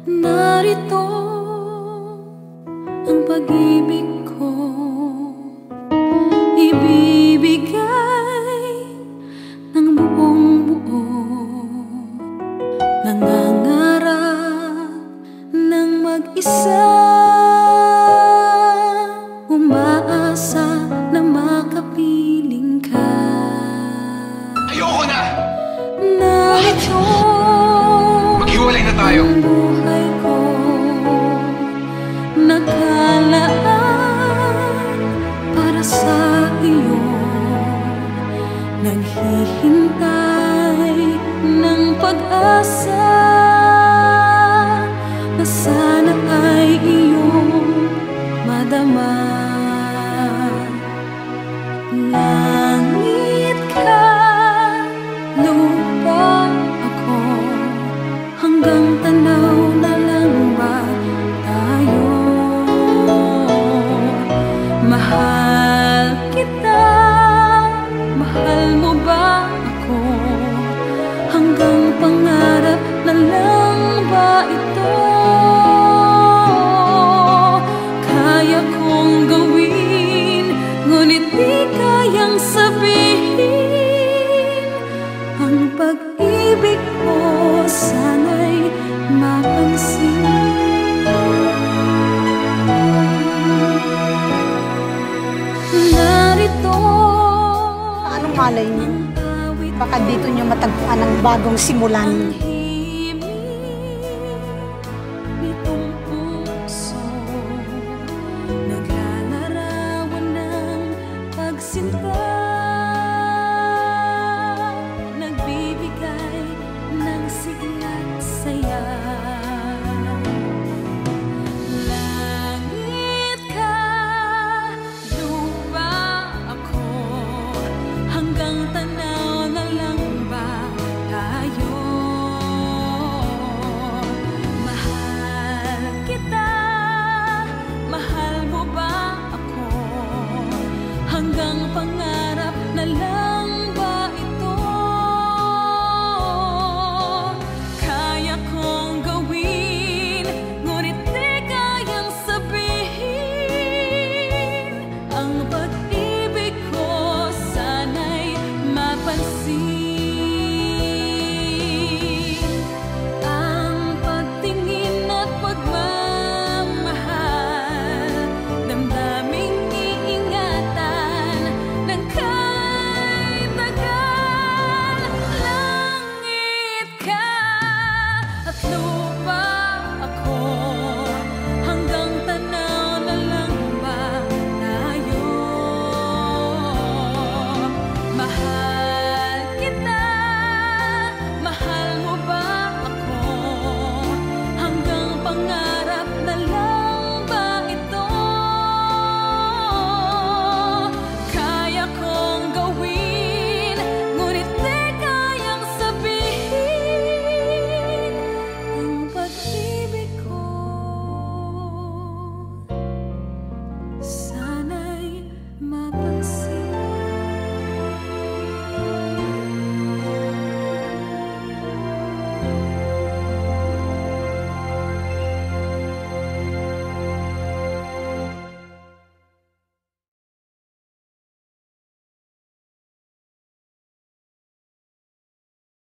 Narito ang pag-ibig ko, ibibigay ng buong buo. Nangangarap ng mag-isa, umaasa na makapiling ka. Ayoko na! Narito maghiwalay na tayo. ang buhay ko, nakalaan para sa iyo, naghihintay ng pag-asa na sana ay iyong madama. Langit ka, lupa ako, hanggang tanaw na lang ba tayo? Mahal kita, mahal mo ba ako? Hanggang pangarap na lang ba ito? Kaya kong gawin, ngunit di kayang sabihin. Ang pag-ibig ko sana'y mapansin. Narito Anong malay niyo? Baka dito niyo matagpuan ang bagong simulan.